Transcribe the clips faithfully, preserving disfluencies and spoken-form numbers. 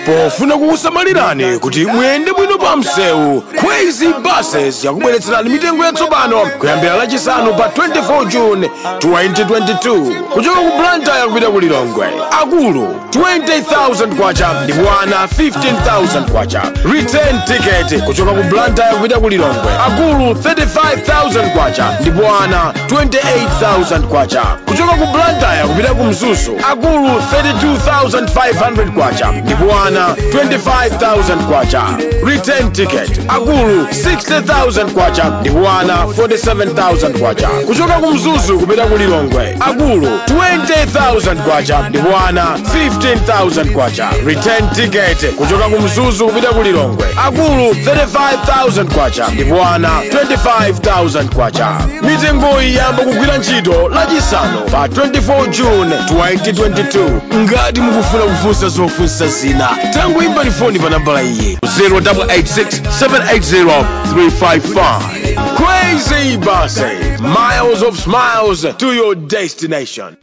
pofuna kukusamalirani kuti muyende bwino pa msewu. Khwezy buses yakubweretserani mitengo yatsopano kuyambira lachisanu pa twenty-four June twenty twenty-two kuchoka ku Blantyre kupita ku Lilongwe. Akulu twenty thousand kwacha ndipo ana fifteen thousand kwacha. Return ticket kuchoka ku Blantyre kupita ku Lilongwe. Akulu thirty-five thousand kwacha ndipo ana twenty-eight thousand kwacha. Kuchoka ku Blantyre kupita ku Mzuzu. Akulu thirty-two thousand five hundred kwacha ndipo ana twenty-five thousand kwacha. Return ticket akulu sixty thousand kwacha ndipo ana forty-seven thousand kwacha. Kuchoka ku Mzuzu kupita ku Lilongwe. Akulu twenty thousand kwacha ndipo ana fifteen thousand kwacha. Return ticket kuchoka ku Mzuzu kupita ku Lilongwe. Akulu thirty-five thousand kwacha ndipo ana twenty-five thousand kwacha. Mitengo iyamba kugwira ntchito lachisanu pa twenty-four June twenty twenty-two. Ngati mukufuna kufunsa zofunsa zina tangoimba foni pa nambala iyi zero eight eight six seven eight zero three five five. Khwezy buses, miles of smiles to your destination.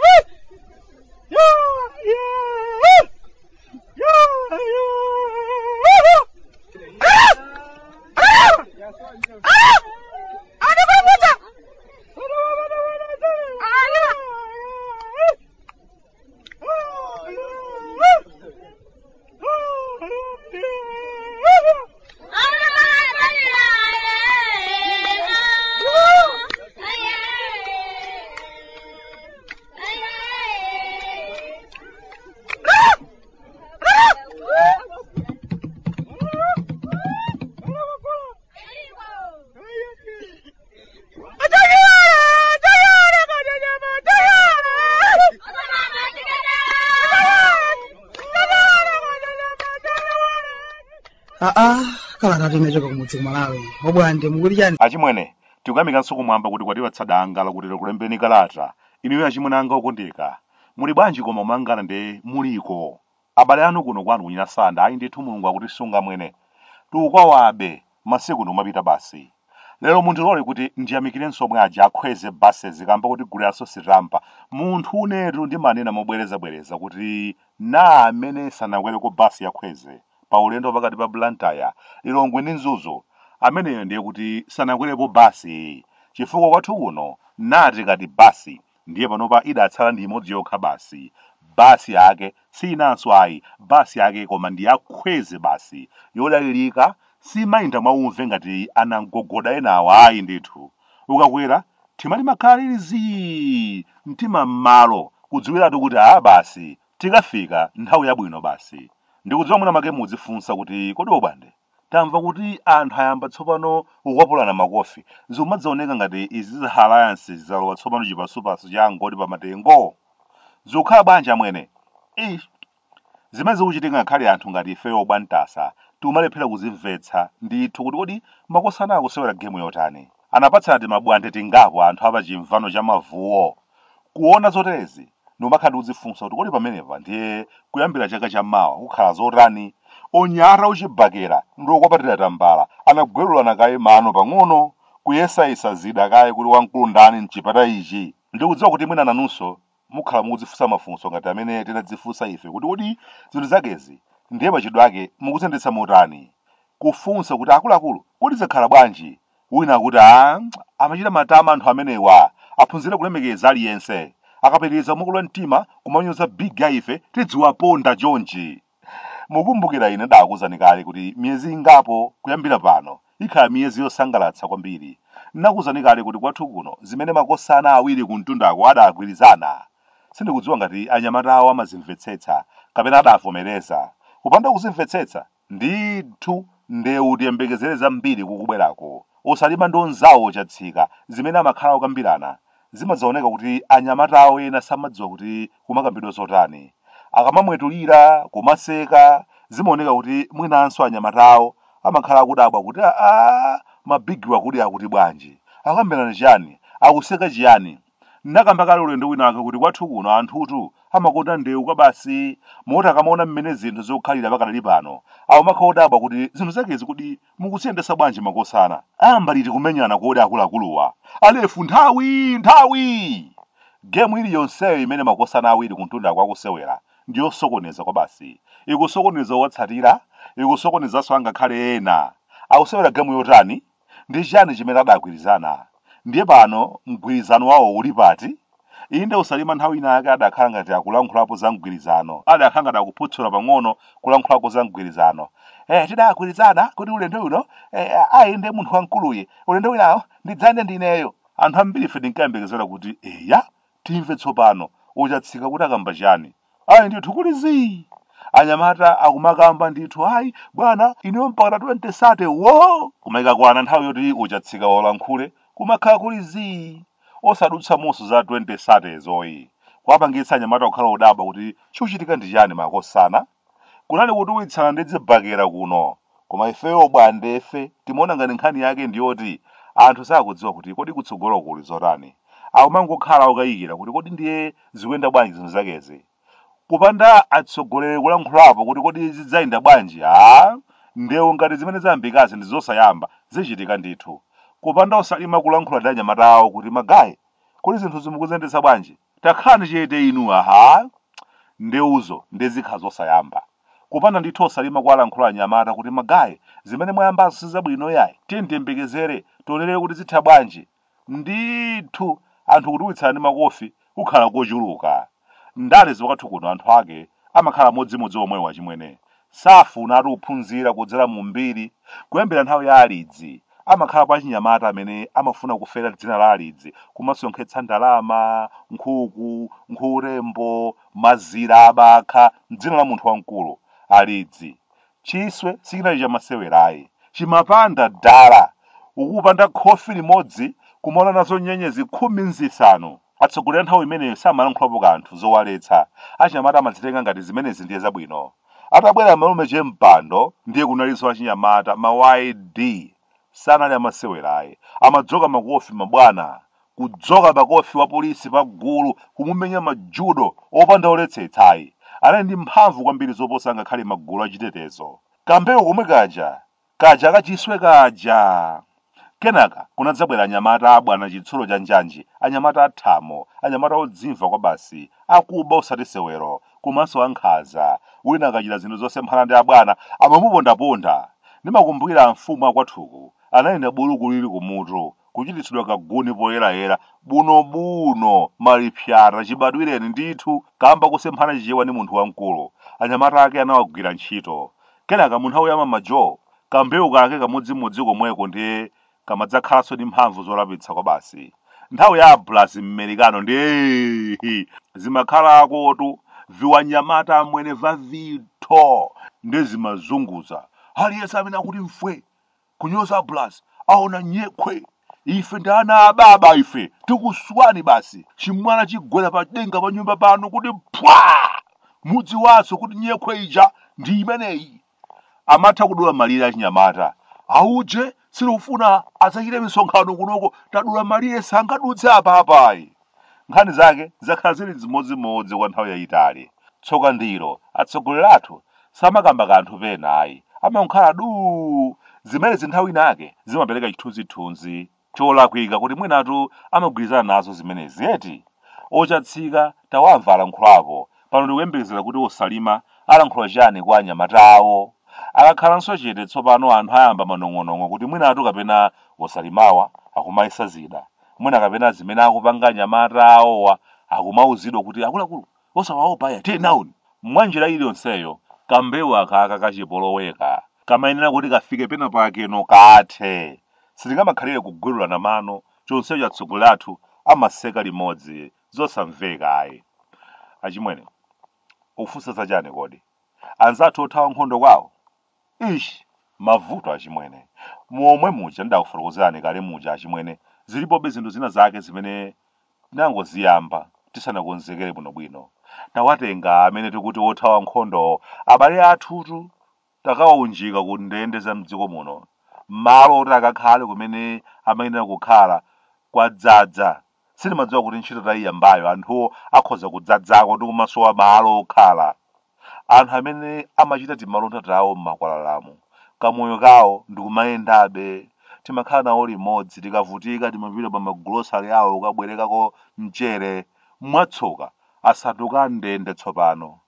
Ah, Kalata timechoka kumudzi kumalawi. Bwande mukuli chani? Achimwene, tikuyamika nsuku mwamba kuti kwatiwa tsadanga lakuti kulembeni Kalata. Iniwe achimwene anga okondeka. Muli bwanji koma umangana nde muliko. Abale anu kuno kwanu kunyina sanda ayi ndithu Mulungu akutisunga mwene. Tukwawabe masiku nomapita basi. Lero mundilole kuti ndiyamikirenso mwaji akhweze buses zikamba kuti guliraso sirampa. Munthu unetu ndi manena mobwereza bwereza kuti na amene sanakwere ku basi ya Khwezy pa ulendo pakati pa Blantyre Lilongwe ndi Mzuzu ameneyo ndiye kuti sanakwerepo basi chifukwa kwathu kuno nati kati basi ndiye panopa idatsala ndi imodzi yokha basi. Basi yake sinanso ayi basi yake koma ndi ya Khwezy basi yodalirika simayenda mwaumve ngati anangogoda enawo ayi ndithu. Ukakwera timati makhala lilizi mtima malo kudziwiratu kuti a basi tikafika nthawi yabwino basi. Ndikudziwa muna make mudzifunsa kuti kodi Bwande tamva kuti anthu ayamba tsopano kukwapulana makofi zimadzaoneka ngati izi alliance zalowa tsopano chipasupasu cha ngoti pa matengo zikukhala bwanji amwene. Eh zimene zikuchitika ngakhale anthu ngati ife obwantasa timalephera kuzimvetsa ndithu kuti kodi makosana akusewera game yotani. Anapatsana ti mabwande tingapo anthu apa chimvano cha mavuwo kuona zoterezi nomakhala uzifunsa kuti kodi pamenepa ndiye kuyambira chaka cha mawa kukhala zotani. Onyara uchibakera ndokwapatira tambala anagwerulana kaye mano pang'ono kuyesayisa zida kaye kuti wankulu ndani mchipata ichi. Ndikudziwa kuti mwina nanunso mukhala mukudzifunsa mafunso ngati amene tinadzifunsa ife kuti kodi zinthu zakezi ndiye pachidwi ake mukusendetsa motani. Kufunsa kuti akuluakulu kodi zakhala bwanji wina kuti a amachita matama anthu amenewa aphunzire kulemekeza aliyense akapitiriza mukulwa mtima kumanyoza big guy ife tidziwaponda chonchi. Mukumbukira ine ndakuzani kale kuti miyezi ingapo kuyambira pano ikhala miyezi yosangalatsa kwambiri. Nakuzani kale kuti kwathu kuno zimene makosana awiri kuntundako adagwirizana sindikudziwa ngati anyamata awo amazimvetsetsa kapena adavomereza. Kupanda kuzimvetsetsa ndithu ndewu tiyembekezereza mbiri kukubwerako osalima ndonzawo chatsika zimene amakhala okambirana. Zimadzaoneka kuti anyamata awo ena samadziwa kuti kumakambidwa zotani. Akamamwetulira kumaseka zimaoneka kuti mwinanso anyamata awo amakhala akudabwa kuti a mabigi wakudi akuti bwanji akambirana chani akuseka chiyani. Nakamba kale ulendo wina wake kuti kwathu kuno anthutu amakonda ndewu kwa basi moti akamaona mmene zinthu zokhalira pakali pano awo makhala odabwa kuti zinthu zakezi kuti mukusiyendesa bwanji makosana amba liti kumenyana kodi akuluakuluwa alefu nthawi nthawi. Game ili yonseyo imene makosana awiri kuntunda kwakusewera ndiyo sokoneza kwa basi ikusokoneza watsatira ikusokoneza so angakhale ena akusewera gamu yotani ndi chani chimene adagwirizana ndiye pano mgwirizano wawo uli pati inde usalima nthawi ina yake adakhala ngati akulankhulapo za mgwirizano adakhala ngati akuphutsula pang'ono kulankhulapo za mgwirizano eh tidagwirizana kuti ulendo uno eh ayinde munthu wamkuluye ulendo winawo ndidzane ndineyo anthu ambiri ife tinkayembekezera kuti eya timve tsopano uchatsika kuti akamba chani ayi ndithu kulizi anyamata akumakamba ndithu ayi bwana ineyo mpaka twenty sate wo kumaikakwana nthawi yoti uchatsika wolankhule kumakhala kulizi osadutsa musu za twenty sate zoyi kwapangitsa anyamata kukhala udaba kuti chikuchitika ndi chani makosana kunali kuti uitsana ndidze bakera kuno koma ifeyo Bwande ife timaona ngati nkhani yake ndiyoti anthu sakudziwa kuti kodi kutsogolo kuli zotani akumangokhala ukayikira kuti kodi ndiye zikuyenda bwanji zinthu zakezi kupanda atsogoleri kulankhulapo kuti kodi zidzayenda bwanji ha ndewu ngati zimene zayambikazi ndi zosayamba zichitika ndithu kupanda osalima kulankhula ndi anyamata awo kuti magayi kodi zinthu zimukuzendetsa bwanji takhani chete inu aha ndewuzo ndezikhala zosayamba kupanda ndithu osalima kulankhula anyamata kuti magayi zimene mwayambazo sizabwino yayi tiyembekezere tionere kuti zitha bwanji ndithu anthu kuti uitsana makofi kukhala kochuluka ndale ziwakathu kuno anthu ake amakhala modzimodzi omwe wachimwene safuna ati uphunzira kudzera mu mbiri kuyambira nthawi ya alidzi amakhala pa chinyamata amene amafuna kufera dzina la alidzi kumasonkhetsa ndalama nkhuku nkhurembo mazira abakha dzina la munthu wamkulu alidzi chiswe sikinali chamasewerayi chimapanda dala ukupanda khofi limodzi kumaona nazo nyenyezi khumi nzisanu atsogoleri nthawi imeneyo samalankhulapo kanthu zowaletsa achinyamata amazitenga ngati zimenezi ndiye zabwino atabwera malume chempando ndiye kunalinso achinyamata ma Y D sanali amasewerayi amadzoka makofi mabwana kudzoka makofi wa polisi pa gulu kumumenya majudo opanda oletsetsayi anali ndi mphamvu kwambiri zoposa ngakhale magulu achitetezo kambewu komwe kaja kaja kachiswe kaja kenaka kunadzabwera anyamata abwana chitsulo cha njanji anyamata athamo anyamata odzimva kwa basi akuba osati sewero komanso ankhaza wina akachita zinthu zosemphana ndi abwana amamupondaponda ndimakumbukira mfumu akwathuku anayenda buluku lili kumutu kuchititsidwa kaguni poyerayera bunobuno malipyata chibadwireni ndithu kamba kusemphana chichewa ndi munthu wamkulu anyamata ake anawagwira ntchito kenaka mu nthawi ya mamajo kambewu kake kamodzimodzi komweko ndiye kamadzakhalanso ndi mphamvu zolapitsa kwa basi nthawi ya ablas mmerikano ndi zimakhalakotu viwanyamata amwene vavitho ndi zimazunguza aliyense amene akuti mfwe kunyoza ablas aona nyekhwe ife ndi ana ababa ife tikuswani basi chimwana chigwera pa denga pa nyumba pano kuti pwa mudzi waso kuti nyekhwe ija ndi imeneyi amatha kudula malire achinyamata auje silufuna adzachite misonkhano kunoko tadula malire sangadutse apapayi nkhani zake zakhala zili zimodzimodzi kwa nthawi yayitali tsoka ndiro atsogoleri athu samakamba kanthu pena ayi amakhala du zimene zinthawi inake zimapereka chithunzithunzi cholakwika kuti mwinatu amagwirizana nazo zimenezi eti ochatsika tawamva alankhulapo pano ndikuyembekezera kuti osalima alankhula chani kwa anyamata awo akakhalanso chete tsopano anthu ayamba manong'onong'o kuti mwinatu kapena osalimawa akumayisa zida mwina kapena zimene akupanga anyamata awowa akumauzidwa kuti akuluakulu osawaopa aya tiye nauni mwanjira iliyonseyo kambewu akaka kachipoloweka kamayenera kuti kafike pena pakeno kathe sitingamakhalire kugwirulana mano chonsecho atsogoleri athu amaseka limodzi zosamveka ayi achimwene ukufunsa zachani kodi anzathu othawa nkhondo kwawo ishi mavuto achimwene momwe muja ndakufotokozerani kale muja achimwene zilipobe zinthu zina zake zimene nangoziyamba tisanakonzekere bwinobwino tawatenga amene tikuti othawa nkhondo abale athutu takawaunjika ku ndende za mdziko muno malo oti akakhale kumene amayenera kukhala kwadzadza sitimadziwa kuti ntchito tayiyambayo anthuwo akhoza kudzadzako ndi kumasowa malo okhala anthu amene amachita timalonda tawo m'makwalalamu kamoyo kawo ndikumayendabe timakhala nawo limodzi tikavutika timapita pa magulosali awo ukabwerekako mchere mwatsoka asatuka ndende tsopano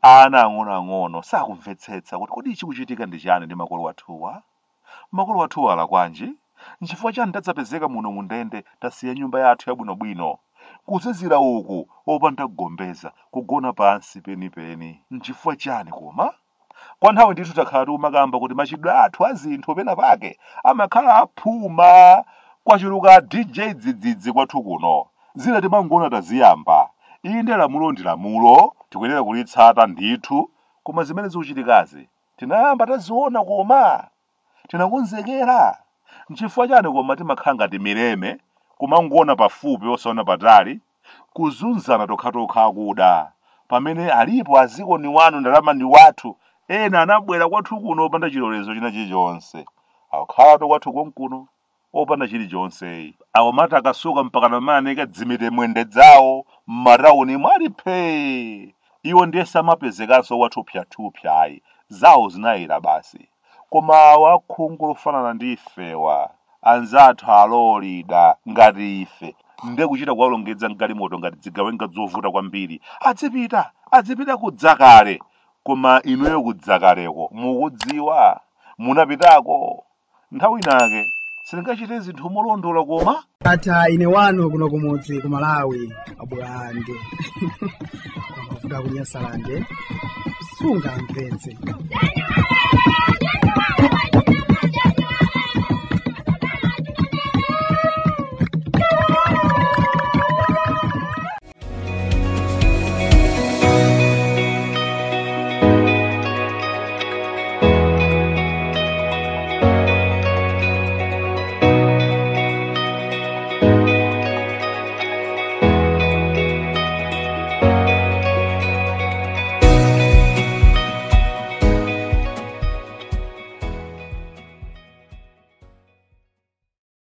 ana ang'onoang'ono sakumvetsetsa kuti kodi chikuchitika ndi chani ndi makolo athuwa. Makolo athuwa ala kwanji nchifukwa chani tadzapezeka muno mundende tasiya nyumba yathu yabwinobwino kuzizira uku opanda kugombeza kugona pansi penipeni nchifukwa chani koma. Kwa nthawi ndithu takhala tiumakamba kuti machidwe athu azinthu pena pake amakhala aphuma kwachuluka D J dzidzidzi kwathu kuno. Zina timangowona taziyamba. Iyi ndi lamulo ndi lamulo tikuyenera kulitsata ndithu, koma zimene zikuchitikazi tinayamba taziona koma tinakonzekera. Nchifukwa chani koma timakhala ngati mileme kumangowona pafupi osaona patali kuzunzana tokhatokha akuda pamene alipo azikoni wanu ndalama ndi wathu ena anabwera kwathu kuno opanda chilolezo china chilichonse. Akhalatu kwathu konkuno opanda chilichonse. Awo mati akasuka mpaka namane kadzimite mwende dzawo m'matauni mwali phee. Iwo ndiye samapezekanso wathu pyathupyayi zawo zinayira basi. Koma wakhungu lofanana ndifewa anzathu alolida ngati ife nde kuchita kuwalongedza mgalimoto ngati zigawenga zovuta kwambiri. Adzipita adzipita ku dzakale. Koma inuyo ku dzakaleko mukudziwa munapitako nthawi inake sindingachite zinthu molondola koma. Ata ine wano kuno kumudzi ku Malawi Bwande. Kufuta kunyasalande sungamvetse.